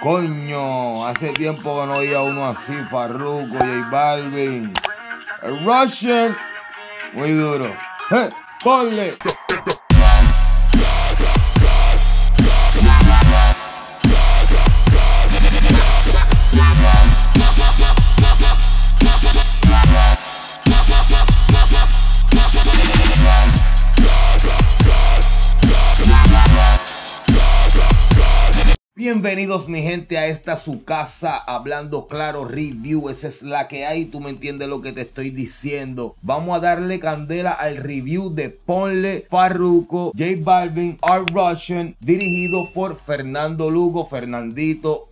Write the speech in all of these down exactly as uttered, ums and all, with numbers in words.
Coño, hace tiempo que no oía uno así, Farruko, J Balvin, el Russian, muy duro. ¡Eh! ¡Ponle! Bienvenidos mi gente a esta su casa, Hablando Claro Review. Esa es la que hay, tú me entiendes lo que te estoy diciendo. Vamos a darle candela al review de Ponle, Farruko, J Balvin, R Russian, dirigido por Fernando Lugo. Fernandito,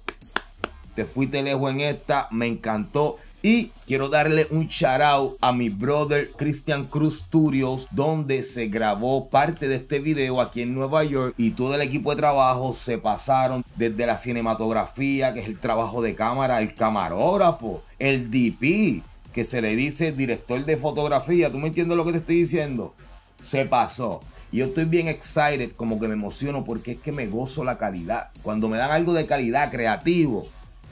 te fuiste lejos en esta, me encantó. Y quiero darle un shout out a mi brother Cristian Cruz Studios, donde se grabó parte de este video aquí en Nueva York. Y todo el equipo de trabajo se pasaron desde la cinematografía, que es el trabajo de cámara, el camarógrafo, el D P, que se le dice director de fotografía. ¿Tú me entiendes lo que te estoy diciendo? Se pasó. Y yo estoy bien excited, como que me emociono porque es que me gozo la calidad. Cuando me dan algo de calidad, creativo.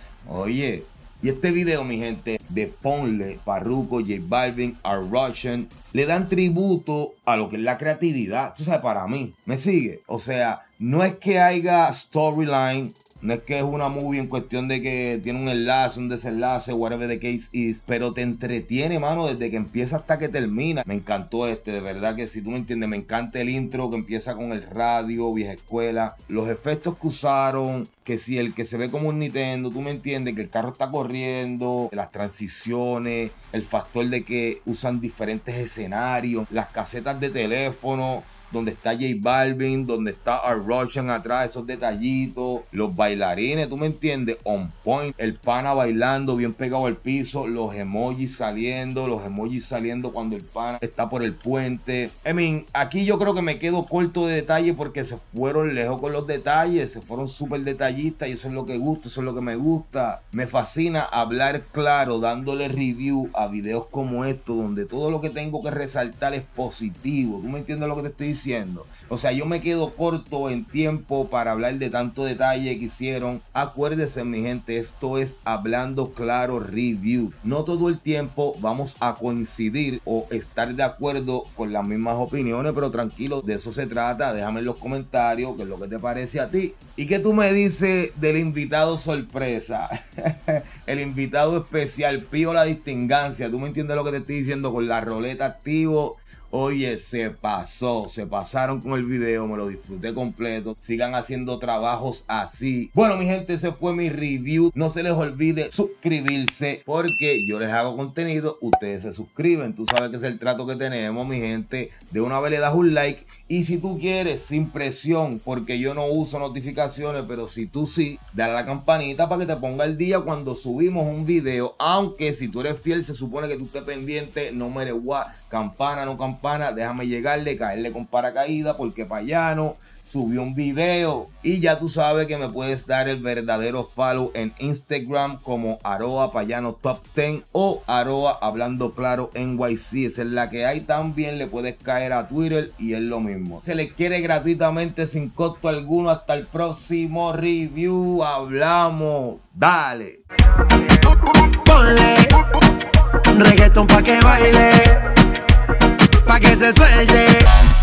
Oye... Y este video, mi gente, de Ponle, Farruko, J Balvin, R Russian, le dan tributo a lo que es la creatividad. Tú sabes, para mí, ¿me sigue? O sea, no es que haya storyline, no es que es una movie en cuestión de que tiene un enlace, un desenlace, whatever the case is, pero te entretiene, mano, desde que empieza hasta que termina. Me encantó este, de verdad que si tú me entiendes, me encanta el intro que empieza con el radio, vieja escuela, los efectos que usaron, que si el que se ve como un Nintendo, tú me entiendes, que el carro está corriendo, las transiciones, el factor de que usan diferentes escenarios, las casetas de teléfono, donde está J Balvin, donde está R Russian atrás, esos detallitos, los bailarines, tú me entiendes, on point, el pana bailando bien pegado al piso, los emojis saliendo, los emojis saliendo cuando el pana está por el puente. I mean, aquí yo creo que me quedo corto de detalle porque se fueron lejos con los detalles, se fueron súper detallistas y eso es lo que gusta, eso es lo que me gusta. Me fascina hablar claro, dándole review a videos como estos, donde todo lo que tengo que resaltar es positivo. ¿Tú me entiendes lo que te estoy diciendo? Diciendo. O sea, yo me quedo corto en tiempo para hablar de tanto detalle que hicieron. Acuérdense, mi gente, esto es Hablando Claro Review. No todo el tiempo vamos a coincidir o estar de acuerdo con las mismas opiniones, pero tranquilo, de eso se trata. Déjame en los comentarios qué es lo que te parece a ti. ¿Y qué tú me dices del invitado sorpresa? El invitado especial, Pío la Distingancia. ¿Tú me entiendes lo que te estoy diciendo? Con la roleta activo. Oye, se pasó, se pasaron con el video, me lo disfruté completo. Sigan haciendo trabajos así. Bueno, mi gente, ese fue mi review. No se les olvide suscribirse porque yo les hago contenido, ustedes se suscriben. Tú sabes que es el trato que tenemos, mi gente. De una vez le das un like. Y si tú quieres, sin presión, porque yo no uso notificaciones, pero si tú sí, dale a la campanita para que te ponga el día cuando subimos un video. Aunque si tú eres fiel, se supone que tú estés pendiente, no me what, campana, no campana, déjame llegarle, caerle con paracaídas, porque Payano subió un video. Y ya tú sabes que me puedes dar el verdadero follow en Instagram como arroba payano top diez o arroba hablando claro N Y C. Esa es la que hay. También le puedes caer a Twitter y es lo mismo. Se les quiere gratuitamente sin costo alguno. Hasta el próximo review. Hablamos. Dale. Ponle reggaeton pa' que baile, pa' que se suelte.